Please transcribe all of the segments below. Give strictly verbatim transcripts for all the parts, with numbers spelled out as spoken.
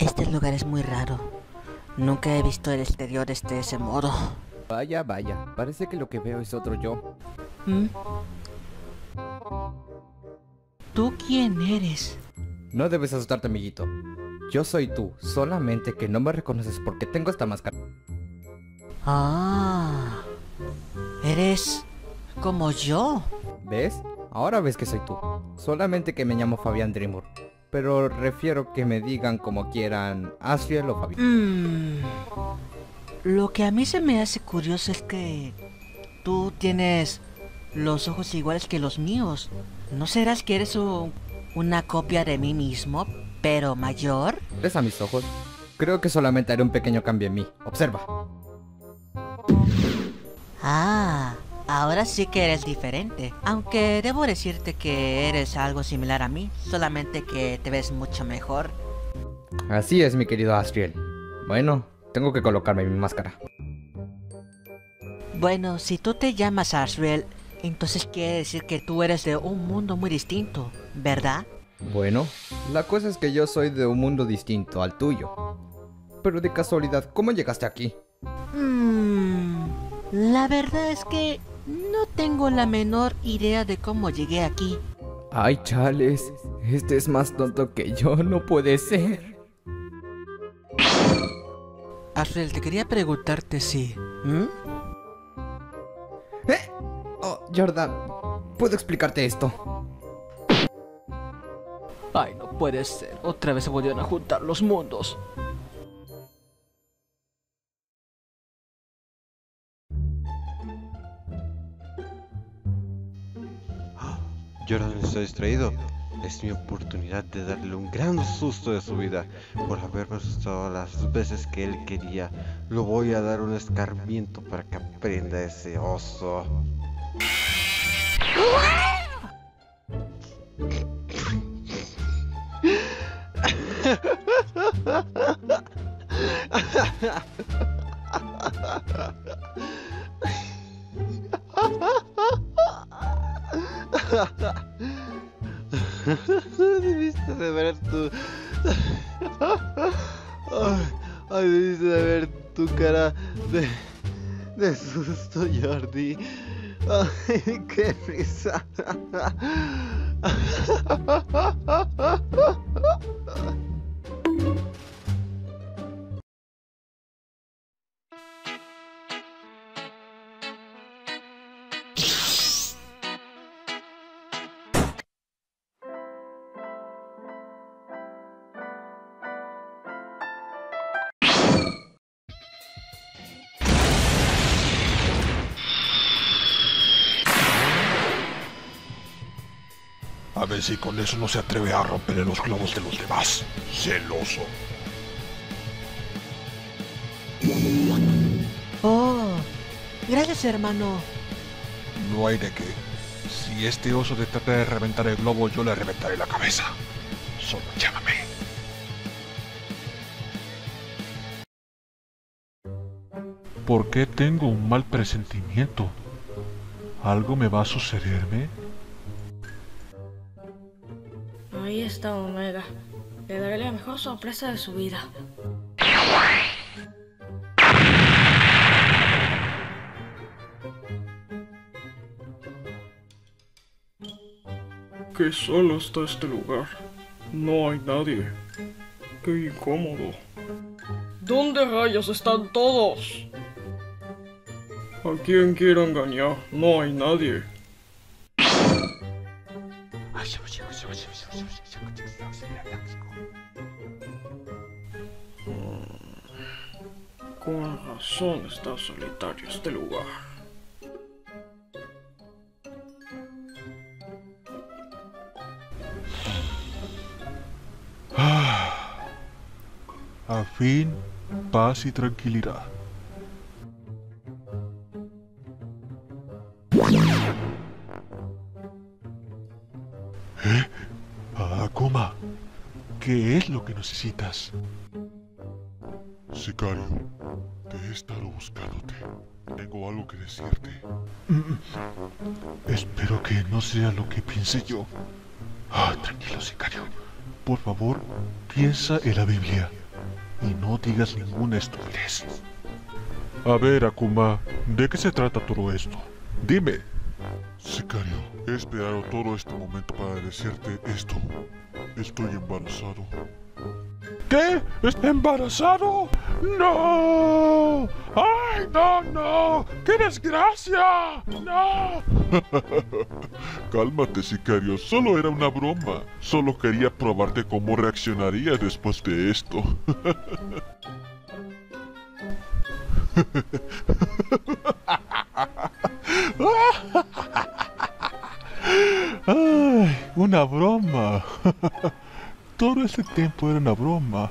Este lugar es muy raro. Nunca he visto el exterior de ese modo. Vaya, vaya, parece que lo que veo es otro yo. ¿Mm? ¿Tú quién eres? No debes asustarte, amiguito. Yo soy tú, solamente que no me reconoces porque tengo esta máscara. Ah, eres como yo. ¿Ves? Ahora ves que soy tú. Solamente que me llamo Fabián Dreamer. Pero refiero que me digan como quieran, Asriel o Fabián. Mm, lo que a mí se me hace curioso es que tú tienes los ojos iguales que los míos. ¿No serás que eres un- una copia de mí mismo, pero mayor? ¿Ves a mis ojos? Creo que solamente haré un pequeño cambio en mí. Observa. Ah, ahora sí que eres diferente. Aunque debo decirte que eres algo similar a mí, solamente que te ves mucho mejor. Así es, mi querido Asriel. Bueno, tengo que colocarme mi máscara. Bueno, si tú te llamas Asriel, entonces quiere decir que tú eres de un mundo muy distinto, ¿verdad? Bueno, la cosa es que yo soy de un mundo distinto al tuyo. Pero de casualidad, ¿cómo llegaste aquí? Mmm, la verdad es que no tengo la menor idea de cómo llegué aquí. Ay, chales, este es más tonto que yo, no puede ser. Asriel, te quería preguntarte si... ¿Mm? ¿Eh? Oh, Jordan, ¿puedo explicarte esto? Ay, no puede ser. Otra vez se volvieron a juntar los mundos. Jordan está distraído. Es mi oportunidad de darle un gran susto de su vida por haberme asustado las veces que él quería. Lo voy a dar un escarmiento para que aprenda ese oso. Debiste de ver tu... Ay, ay, debiste de ver tu cara de... de susto, Jordi. Ay, qué risa. A ver si con eso no se atreve a romper los globos de los demás. Celoso. Oh, gracias, hermano. No hay de qué. Si este oso te trata de reventar el globo, yo le reventaré la cabeza. Solo llámame. ¿Por qué tengo un mal presentimiento? ¿Algo me va a sucederme? Ahí está Omega. Le daré la mejor sorpresa de su vida. Qué solo está este lugar. No hay nadie. Qué incómodo. ¿Dónde rayos están todos? ¿A quién quiero engañar? No hay nadie. Con razón está solitario este lugar. A fin, paz y tranquilidad. ¿Eh? Akuma, ¿qué es lo que necesitas? Sicario, te he estado buscándote. Tengo algo que decirte. Espero que no sea lo que piense yo. Ah, tranquilo, Sicario. Por favor, piensa en la Biblia. y no digas ninguna estupidez. A ver, Akuma, ¿de qué se trata todo esto? Dime. Sicario, he esperado todo este momento para decirte esto. Estoy embarazado. ¿Qué? ¿Está embarazado? ¡No! ¡Ay, no, no! ¡Qué desgracia! ¡No! Cálmate, sicario, solo era una broma. Solo quería probarte cómo reaccionaría después de esto. ¡Ay, una broma! Todo ese tiempo era una broma.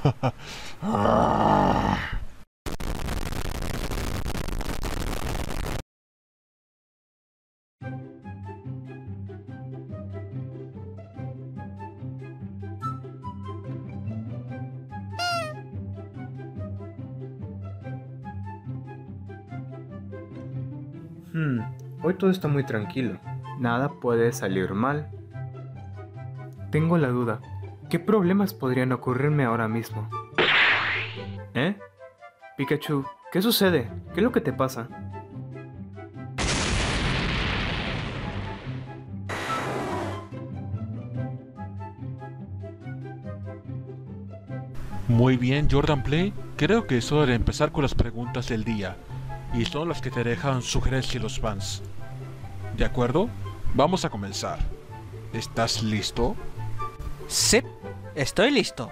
Hmm, hoy todo está muy tranquilo. Nada puede salir mal. Tengo la duda. ¿Qué problemas podrían ocurrirme ahora mismo? ¿Eh? Pikachu, ¿qué sucede? ¿Qué es lo que te pasa? Muy bien, Jordan Play. Creo que es hora de empezar con las preguntas del día. Y son las que te dejan sugerencias los fans. ¿De acuerdo? Vamos a comenzar. ¿Estás listo? Sí, estoy listo.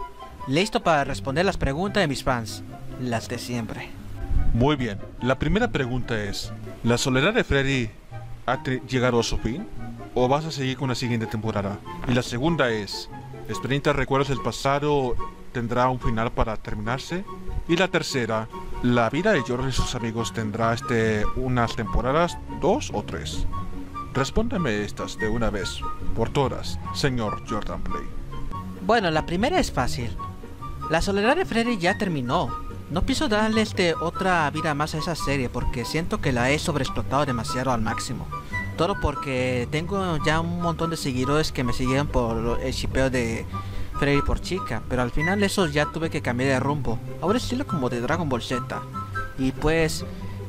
Listo para responder las preguntas de mis fans. Las de siempre. Muy bien. La primera pregunta es: ¿la soledad de Freddy ha llegado a su fin? ¿O vas a seguir con la siguiente temporada? Y la segunda es: ¿Splinter Recuerdos del Pasado tendrá un final para terminarse? Y la tercera: ¿la vida de Jordan y sus amigos tendrá este unas temporadas, dos o tres? Respóndeme estas de una vez, por todas, señor Jordan Play. Bueno, la primera es fácil. La soledad de Freddy ya terminó. No pienso darle este otra vida más a esa serie porque siento que la he sobreexplotado demasiado al máximo. Todo porque tengo ya un montón de seguidores que me siguieron por el shipeo de Freddy por Chica, pero al final eso ya tuve que cambiar de rumbo. Ahora estilo como de Dragon Ball Z. Y pues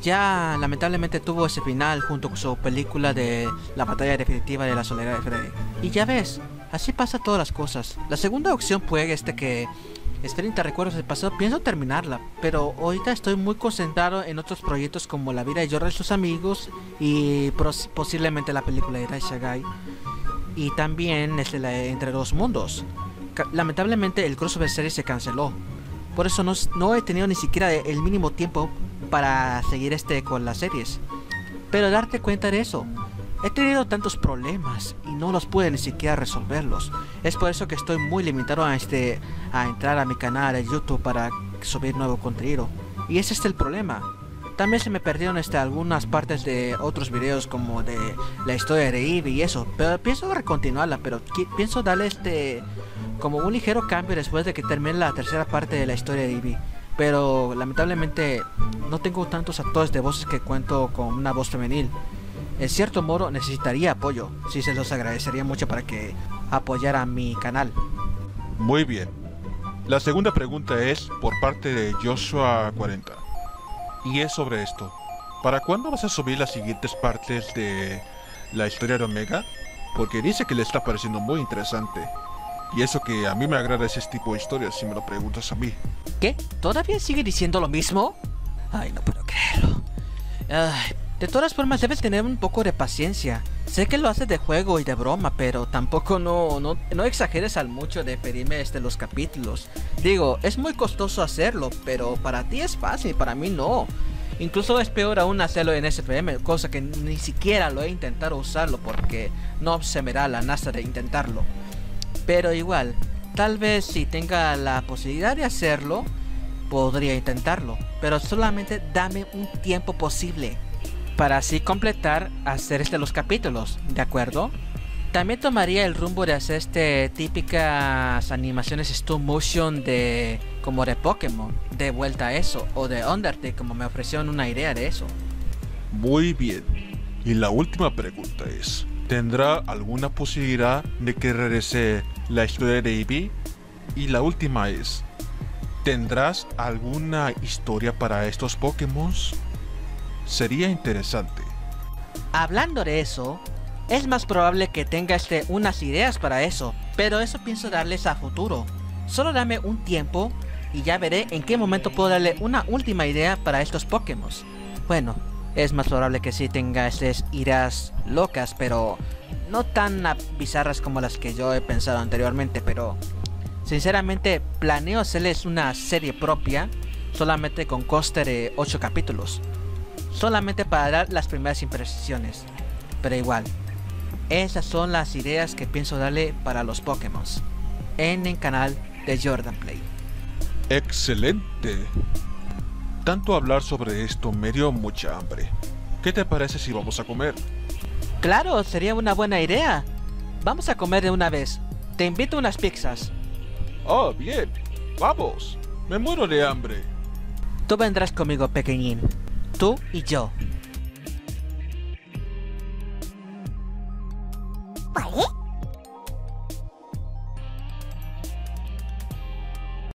ya lamentablemente tuvo ese final junto con su película de la batalla definitiva de la soledad de Freddy. Y ya ves, así pasa todas las cosas. La segunda opción fue este que Splinter Recuerdos del Pasado, pienso terminarla, pero ahorita estoy muy concentrado en otros proyectos como la vida de Jordan y sus amigos y posiblemente la película de Rai Shagai y también este, la de Entre Dos Mundos. Lamentablemente el crossover serie se canceló, por eso no, no he tenido ni siquiera el mínimo tiempo para seguir este con las series. Pero darte cuenta de eso, he tenido tantos problemas y no los pude ni siquiera resolverlos. Es por eso que estoy muy limitado a, este, a entrar a mi canal de YouTube para subir nuevo contenido. Y ese es el problema. También se me perdieron este, algunas partes de otros videos como de la historia de Eevee y eso. Pero pienso recontinuarla, pero pienso darle este como un ligero cambio después de que termine la tercera parte de la historia de Eevee. Pero lamentablemente no tengo tantos actores de voces que cuento con una voz femenil. En cierto modo necesitaría apoyo, sí se los agradecería mucho para que apoyaran mi canal. Muy bien. La segunda pregunta es por parte de Joshua cuarenta. Y es sobre esto. ¿Para cuándo vas a subir las siguientes partes de la historia de Omega? Porque dice que le está pareciendo muy interesante. Y eso que a mí me agrada ese tipo de historias, si me lo preguntas a mí. ¿Qué? ¿Todavía sigue diciendo lo mismo? Ay, no puedo creerlo. Ay, de todas formas debes tener un poco de paciencia. Sé que lo haces de juego y de broma, pero tampoco no, no, no exageres al mucho de pedirme este, los capítulos. Digo, es muy costoso hacerlo, pero para ti es fácil, para mí no. Incluso es peor aún hacerlo en S F M, cosa que ni siquiera lo he intentado usarlo porque no se me da la NASA de intentarlo. Pero igual, tal vez si tenga la posibilidad de hacerlo, podría intentarlo. Pero solamente dame un tiempo posible para así completar hacer este los capítulos, ¿de acuerdo? También tomaría el rumbo de hacer este típicas animaciones stop motion de como de Pokémon, de vuelta a eso, o de Undertale, como me ofrecieron una idea de eso. Muy bien. Y la última pregunta es: ¿tendrá alguna posibilidad de que regrese la historia de Eevee? Y la última es: ¿Tendrás alguna historia para estos Pokémon? Sería interesante. Hablando de eso, es más probable que tenga este, unas ideas para eso, pero eso pienso darles a futuro. Solo dame un tiempo y ya veré en qué momento puedo darle una última idea para estos Pokémon. Bueno, es más probable que sí tenga estas ideas locas, pero no tan bizarras como las que yo he pensado anteriormente, pero sinceramente planeo hacerles una serie propia, solamente con coste de ocho capítulos. Solamente para dar las primeras impresiones, pero igual. Esas son las ideas que pienso darle para los Pokémon en el canal de Jordan Play. ¡Excelente! Tanto hablar sobre esto me dio mucha hambre. ¿Qué te parece si vamos a comer? Claro, sería una buena idea. Vamos a comer de una vez. Te invito a unas pizzas. ¡Oh, bien! ¡Vamos! ¡Me muero de hambre! Tú vendrás conmigo, pequeñín. Tú y yo. ¿Vale?